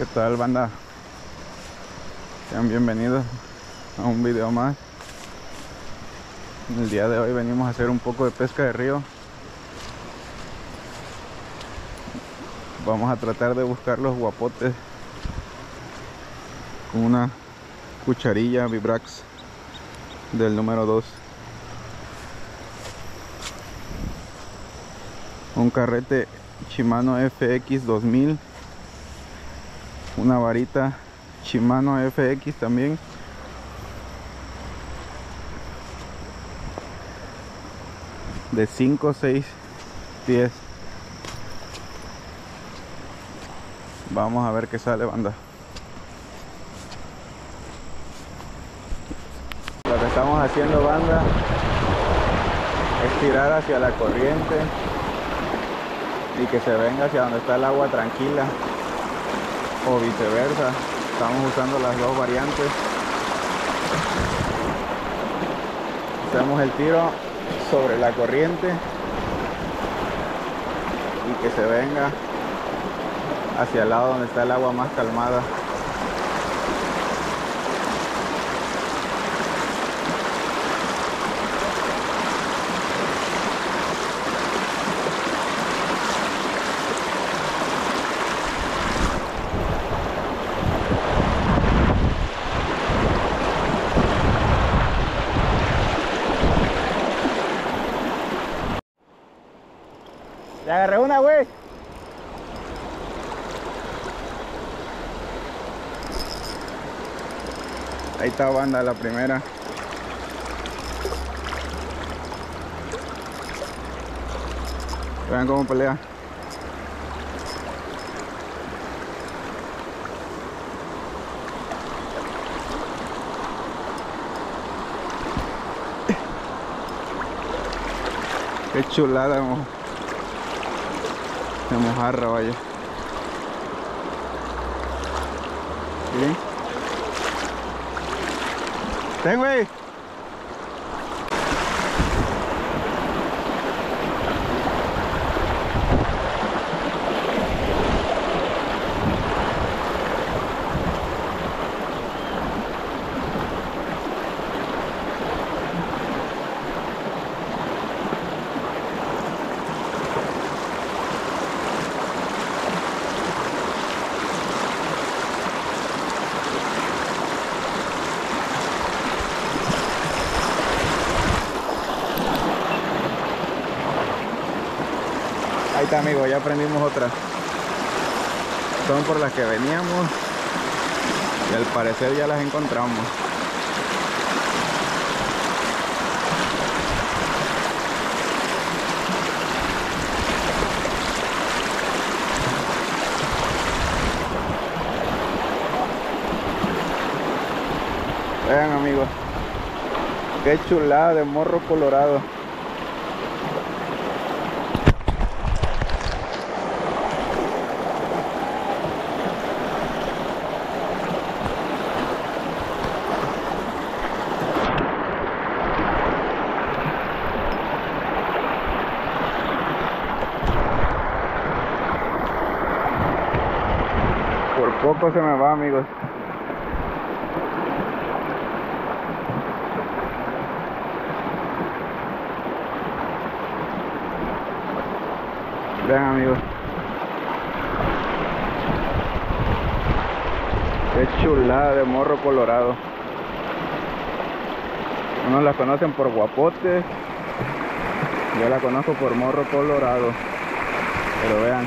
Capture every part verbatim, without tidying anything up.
¿Qué tal, banda? Sean bienvenidos a un video más. El día de hoy venimos a hacer un poco de pesca de río. Vamos a tratar de buscar los guapotes con una cucharilla Vibrax del número dos, un carrete Shimano F X dos mil, una varita Shimano F X también, de cinco o seis pies. Vamos a ver qué sale, banda. Lo que estamos haciendo, banda, es tirar hacia la corriente y que se venga hacia donde está el agua tranquila, o viceversa. Estamos usando las dos variantes. Hacemos el tiro sobre la corriente y que se venga hacia el lado donde está el agua más calmada. Le agarré una, güey. Ahí está, banda, la primera. Vean cómo pelea. Qué chulada, mo. Se mojarra, vaya. ¿Sí? Ten, güey. Ahí está, amigo, ya prendimos otra. Son por las que veníamos y al parecer ya las encontramos. Vean, amigos, qué chulada de morro colorado. Por poco se me va, amigos. Vean, amigos, qué chulada de morro colorado. Unos la conocen por guapote, yo la conozco por morro colorado. Pero vean,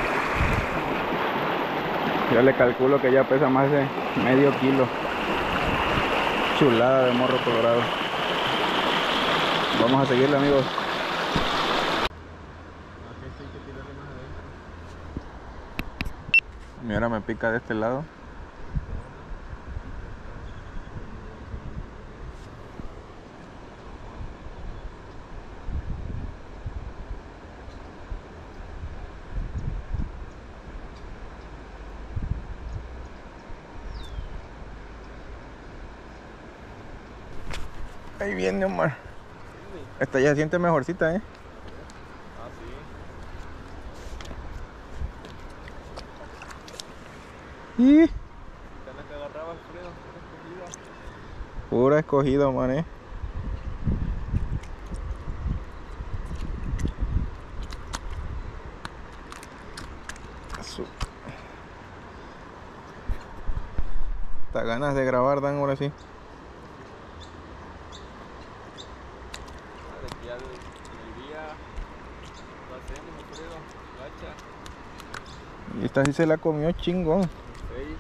yo le calculo que ya pesa más de medio kilo. Chulada de morro colorado. Vamos a seguirle, amigos. Y ahora me pica de este lado. Ahí viene, Omar. Esta ya se siente mejorcita, ¿eh? Ah, sí. Y Esta es la que agarraba Alfredo, pura escogida. pura escogido, mané. Su- Hasta ganas de grabar dan ahora sí. De que ya en el día lo hacemos, Alfredo, gacha. Y esta sí se la comió chingón. Seis.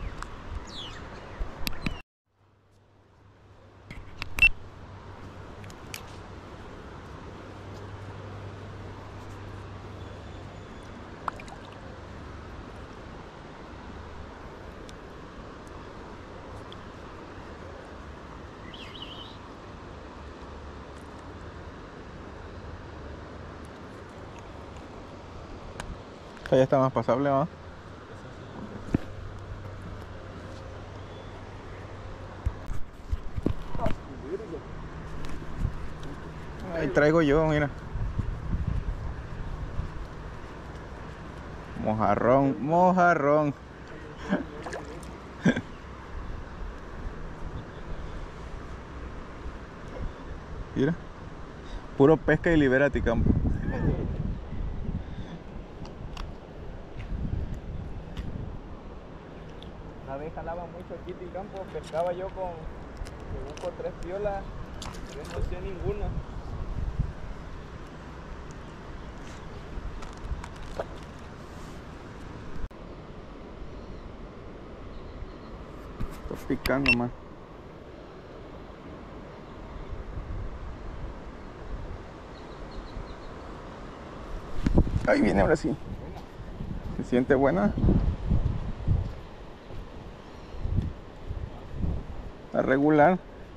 Esta ya está más pasable, ¿va? Ahí traigo yo, mira. Mojarrón, mojarrón. Mira. Puro pesca y libérate, campo. Una vez jalaba mucho aquí en el campo, pescaba yo con, según con tres piolas, pero no hacía ninguno. Está picando más. Ahí viene ahora sí. ¿Se siente buena? Está regular.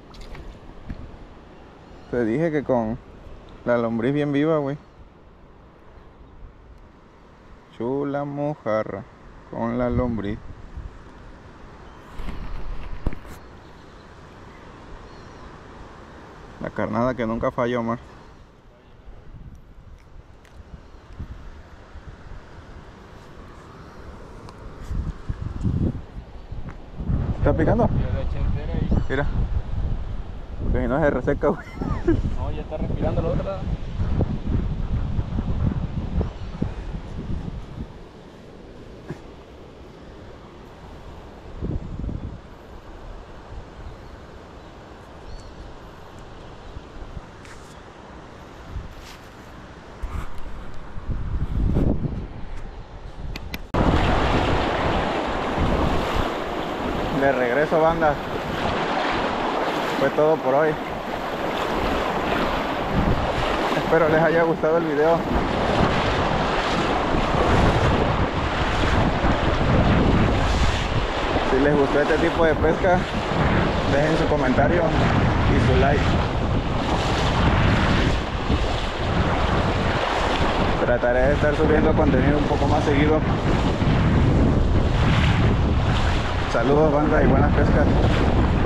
Te dije que con la lombriz bien viva, güey. Chula mojarra con la lombriz. La carnada que nunca falló, Omar. ¿Está picando? Yo la eché entera y Mira. Que si no se reseca, güey. no, ya está respirando la otra. De regreso, banda. Fue todo por hoy. Espero les haya gustado el video. Si les gustó este tipo de pesca, dejen su comentario y su like. Trataré de estar subiendo contenido un poco más seguido. Saludos, banda, y buenas pescas.